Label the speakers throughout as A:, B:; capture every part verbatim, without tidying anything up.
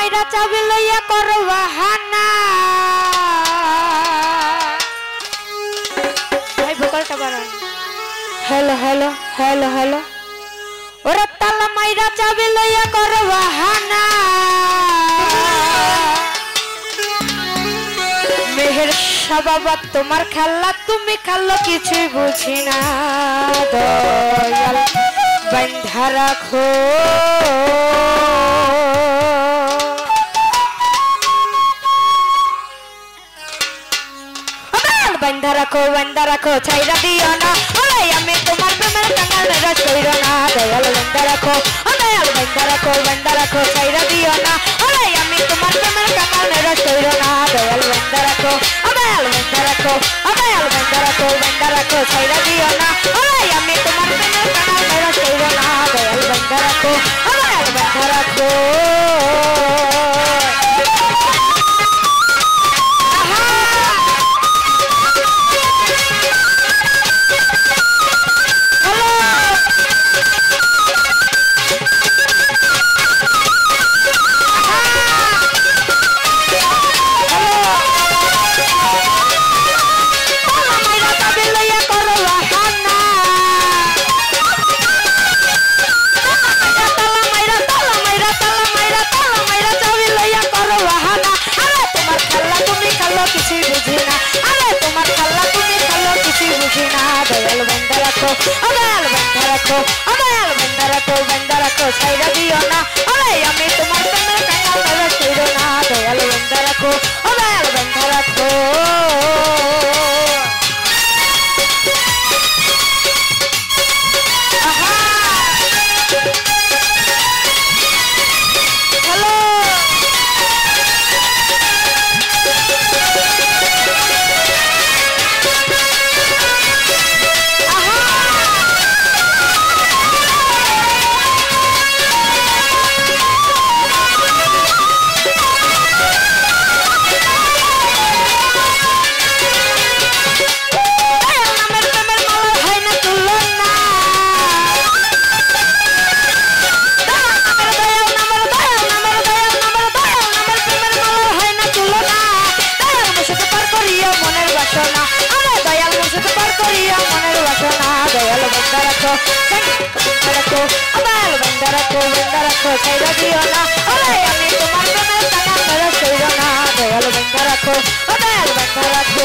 A: মাইরা চাবি লইয়া করো বাহানা ভাই ভোকালটা বাড়ান हेलो हेलो हेलो हेलो ओरे ताला माइरा चाबी लइया कर बहाना मेहर सबाबा तुम्हार खेला तुमी खेलो किछुई बुझी ना दयाल बंधा राखो बंधा रखो बंधा रखो छाइरा दियो ना ओरे আমি তোমার প্রেমের কাঙ্গাল রস কইরো না দয়াল বন্ধা রাখো ও দয়াল বন্ধা রাখো বন্ধা রাখো ছাইরা দিও না ওরে আমি তোমার প্রেমের কাঙ্গাল রস কইরো না দয়াল বন্ধা রাখো ও দয়াল বন্ধা রাখো ও দয়াল বন্ধা রাখো বন্ধা রাখো ছাইরা দিও না ওরে আমি তোমার প্রেমের কাঙ্গাল রস কইরো না দয়াল বন্ধা রাখো ও দয়াল বন্ধা রাখো दयाल बंदा रखो दयाल बंदा रखो दयाल बंदा रखो बंदा रखो छाइरा दियो ना ओरे আমি তোমার প্রেমের কাঙ্গাল রস কইরো না दयाल बंदा रखो दयाल बंदा रखो दयाल बंदा रखो बंदा रखो दयाल बंदा रखो बंदा रखो छाइरा दियो ना ओरे আমি তোমার প্রেমের কাঙ্গাল রস কইরো না दयाल बंदा रखो दयाल बंदा रखो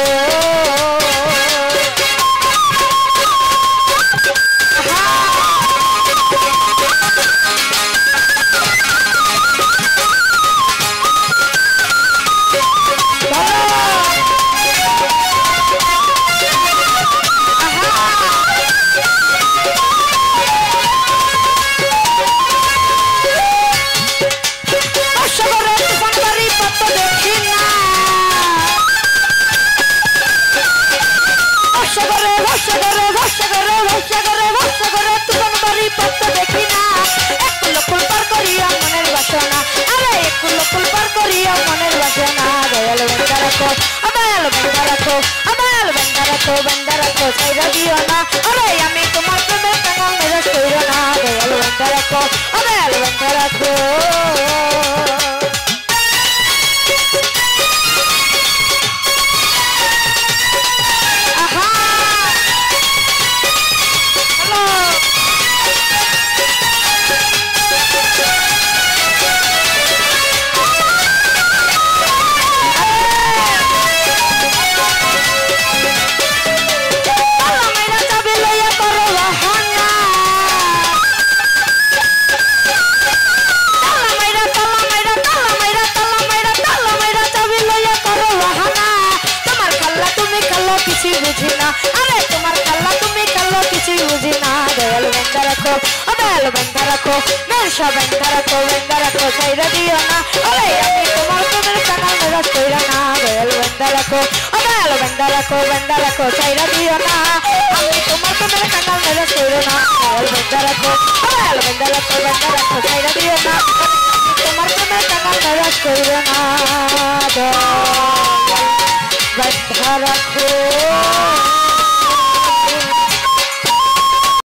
A: बंदा रखो छाइरा दियो ना ओरे আমি তোমার প্রেমের কাঙ্গাল রস কইরো না दयाल बंदा रखो दयाल बंदा रखो दयाल बंदा रखो दयाल बंदा रखो मेरा बंदा रखो बंदा रखो छाइरा दियो ना ओरे আমি তোমার প্রেমের কাঙ্গাল রস কইরো না दयाल बंदा रखो दयाल बंदा रखो बंदा रखो छाइरा दियो ना আমি তোমার প্রেমের কাঙ্গাল রস कइरो ना दयाल बंदा रखो दयाल बंदा रखो बंदा रखो छाइरा दियो ना তোমার প্রেমের কাঙ্গাল রস कइरो ना दयाल बंदा रखो।